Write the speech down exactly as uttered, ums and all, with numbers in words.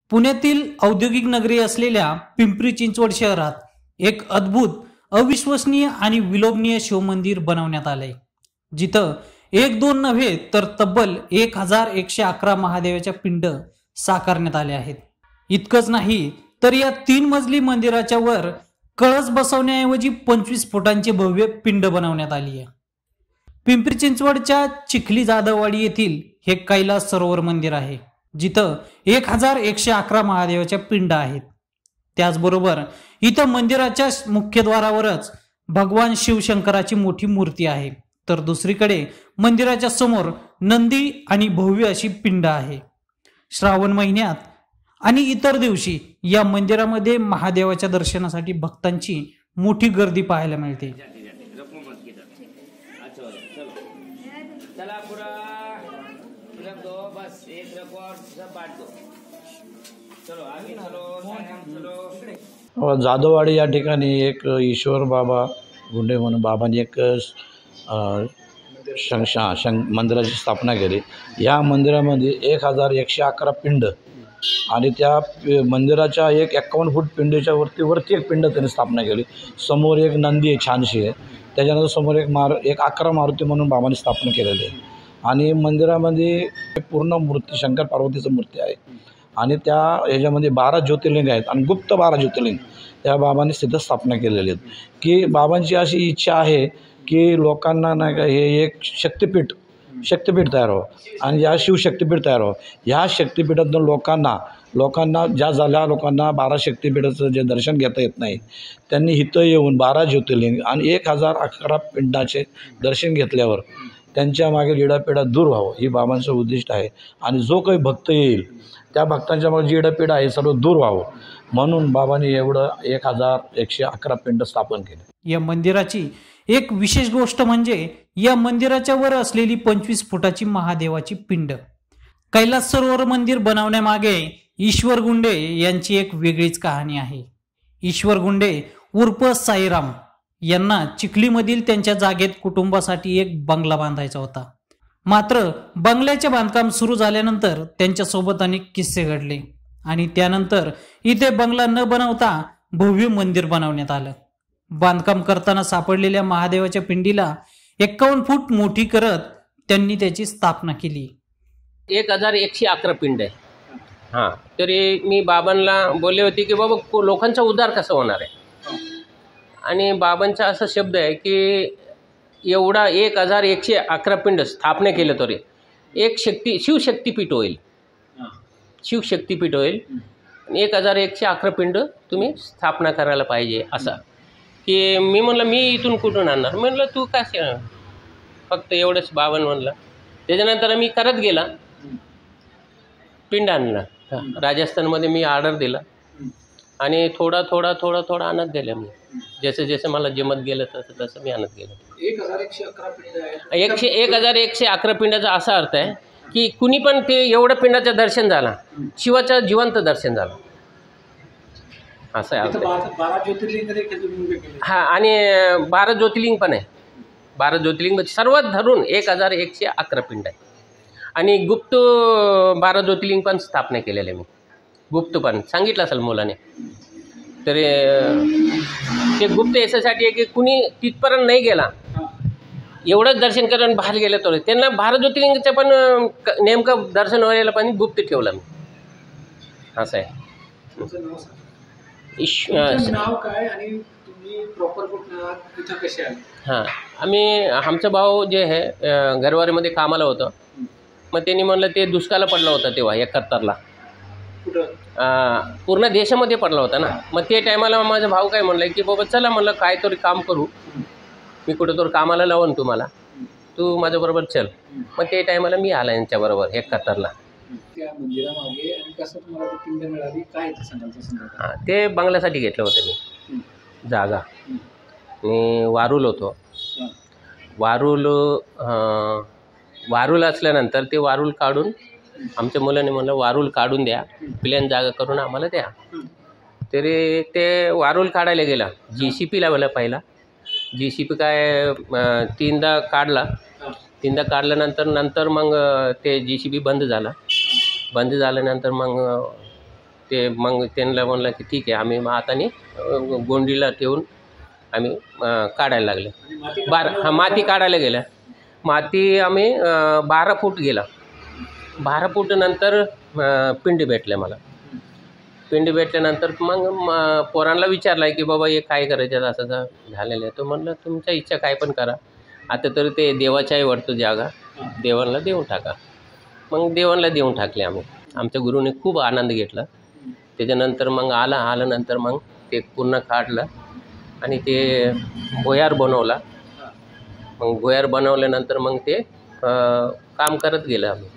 पुण्यातील औद्योगिक नगरी असलेल्या पिंपरी चिंचवड शहरात एक अद्भुत, अविश्वसनीय आणि विलोभनीय शिवमंदिर बनवण्यात आलंय, जिथं एक दोन नव्हे तर तब्बल एक हजार एकशे अकरा महादेवाच्या पिंड साकारण्यात आले आहेत. इतकंच नाही तर या तीन मजली मंदिराच्या वर कळस बसवण्याऐवजी पंचवीस फुटांची भव्य पिंड बनवण्यात आली आहे. पिंपरी चिंचवडच्या चिखली जाधववाडी येथील हे कैलास सरोवर मंदिर आहे, जिथं एक हजार एकशे अकरा महादेवाच्या पिंड आहेत. त्याचबरोबर इथं मंदिराच्या मुख्यद्वारावरच भगवान शिवशंकराची मोठी मूर्ती आहे, तर दुसरीकडे मंदिराच्या समोर नंदी आणि भव्य अशी पिंड आहे. श्रावण महिन्यात आणि इतर दिवशी या मंदिरामध्ये महादेवाच्या दर्शनासाठी भक्तांची मोठी गर्दी पाहायला मिळते. जाधववाडी या ठिकाणी एक ईश्वर बाबा गुंडे म्हणून बाबांनी एक शंशा शं मंदिराची स्थापना केली. या मंदिरामध्ये एक हजार एकशे अकरा पिंड आणि त्या मंदिराच्या एक एक्कावन्न फूट पिंडीच्या वरती वरती एक पिंड त्यांनी स्थापना केली. समोर एक नंदी आहे, छानशी आहे. त्याच्यानंतर समोर एक मार एक अकरा मारुती म्हणून बाबांनी स्थापना केलेली आहे. आणि मंदिरामध्ये पूर्ण मूर्ती शंकर पार्वतीचं मूर्ती आहे. आणि त्या ह्याच्यामध्ये बारा ज्योतिर्लिंग आहेत आणि गुप्त बारा ज्योतिर्लिंग त्या बाबांनी तिथं स्थापना केलेली आहेत. की बाबांची अशी इच्छा आहे की लोकांना नाही का हे एक शक्तिपीठ शक्तिपीठ तयार व्हावं आणि या शिवशक्तिपीठ तयार व्हावं. ह्या शक्तिपीठातून लोकांना लोकांना ज्या झाल्या लोकांना बारा शक्तिपीठाचं जे दर्शन घेता येत नाही, त्यांनी इथं येऊन बारा ज्योतिर्लिंग आणि एक हजार अकरा पिंडाचे दर्शन घेतल्यावर त्यांच्या मागे लिडापिडा दूर व्हावं ही बाबांचं उद्दिष्ट आहे. आणि जो काही भक्त येईल त्या भक्तांच्या मागे जी लिडापिडा आहे सर्व दूर व्हावं म्हणून बाबांनी एवढं एक हजार एकशे अकरा पिंड स्थापन केले. या मंदिराची एक विशेष गोष्ट म्हणजे या मंदिराच्या वर असलेली पंचवीस फुटाची महादेवाची पिंड. कैलास सरोवर मंदिर बनवण्यामागे ईश्वर गुंडे यांची एक वेगळीच कहाणी आहे. ईश्वर गुंडे उर्फ साईराम यांना चिखलीमधील त्यांच्या जागेत कुटुंबासाठी एक बंगला बांधायचा होता. मात्र बंगल्याचे बांधकाम सुरू झाल्यानंतर त्यांच्यासोबत अनेक किस्से घडले आणि त्यानंतर इथे बंगला न बनवता भव्य मंदिर बनवण्यात आलं. बांधकाम करताना सापडलेल्या महादेवाच्या पिंडीला एक्कावन्न फूट मोठी करत त्यांनी त्याची स्थापना केली. एक हजार एकशे अकरा पिंड आहे. हां, तरी मी बाबांना बोलले होते की बाबा लोकांचा उद्धार कसा होणार आहे. आणि बाबांचा असा शब्द आहे की एवढा एक हजार एकशे अकरा पिंड स्थापना केलं तरी एक शक्ती शिवशक्तीपीठ होईल शिवशक्तीपीठ होईल आणि एक हजार एकशे अकरा पिंड तुम्ही स्थापना करायला पाहिजे. असा की मी म्हणलं मी इथून कुठून आणणार. म्हणलं तू काय फक्त एवढंच बावन म्हणलं. त्याच्यानंतर मी करत गेला पिंड आणला. राजस्थानमध्ये मी ऑर्डर दिला आणि थोडा थोडा थोडा थोडा आणत गेल्या. मी जसं जसं मला जमत गेलं तसं तसं मी आणत गेलो. एक हजार एकशे अकरा पिंड एकशे एक हजार एकशे अकरा पिंडाचा असा अर्थ आहे की कुणी पण ते एवढं पिंडाचं दर्शन झालं, शिवाचं जिवंत दर्शन झालं असं आहे. बारा ज्योतिर्लिंग हां, आणि बारा ज्योतिर्लिंग पण आहे. बारा ज्योतिर्लिंग सर्वात धरून एक हजार एकशे अकरा पिंड आहे. आणि गुप्त बारा ज्योतिर्लिंग पण स्थापना केलेलं आहे मी. गुप्त पण सांगितलं असेल मुलाने. तर ते गुप्त याच्यासाठी आहे की कुणी तिथपर्यंत नाही गेला, एवढंच दर्शन करून बाहेर गेलं तर त्यांना बारा ज्योतिर्लिंगाचं पण नेमकं दर्शन व्हायला पण गुप्त ठेवलं मी. असं आहे. नाव काय आणि तुम्ही प्रॉपर कुठं कसे आले? हां, आम्ही आमचा भाऊ जे आहे गरवारीमध्ये कामाला होतं. मग त्यांनी म्हणलं ते दुष्काळ पडला होता तेव्हा एकाहत्तरला पूर्ण देशामध्ये पडला होता ना. मग ते टायमाला माझा भाऊ काय म्हणलं की बाबा चला म्हणलं काहीतरी काम करू, मी कुठंतरी कामाला लावून तुम्हाला, तू माझ्याबरोबर चल. मग ते टायमाला मी आला यांच्याबरोबर एकाहत्तरला. त्या मंदिरामागे आणि कसं तुम्हाला ती पिंड मिळाली काय ते सांगाल? हां, ते बंगल्यासाठी घेतलं होतं मी जागा. मी वारूल होतो. वारूल वारूल असल्यानंतर ते वारूल काढून आमच्या मुलाने म्हणलं वारूल काढून द्या, प्लेन जागा करून आम्हाला द्या. तरी ते वारूल काढायला गेला. जी सी पी लावला पहिला. जी सी पी काय तीनदा काढला. तीनदा काढल्यानंतर नंतर मग ते जी सी बी बंद झाला. बंद झाल्यानंतर मग ते मग त्यांना म्हणलं की ठीक आहे. आम्ही मग हाताने अ, गोंडीला ठेवून आम्ही अ, काढायला लागले. आणि माती बारा हा माती काढायला गेल्या. माती आम्ही अ, बारा फूट गेला. बारा फूट नंतर अ, पिंडी भेटल्या मला. पिंडी भेटल्यानंतर मग म पोरांना विचारलं की बाबा हे काय करायचं आहे, असं असं झालेलं आहे. तो म्हणलं तुमच्या इच्छा काय पण करा. आता तर ते देवाच्या आहे वाटतं जागा, देवांना देऊन टाका. मग देवांना देऊन टाकले आम्ही. आमच्या गुरुने खूप आनंद घेतला. त्याच्यानंतर मग आला आल्यानंतर मग ते पूर्ण काढलं आणि ते भुयार बनवला. मग भुयार बनवल्यानंतर मग ते अ, काम करत गेलं आम्ही.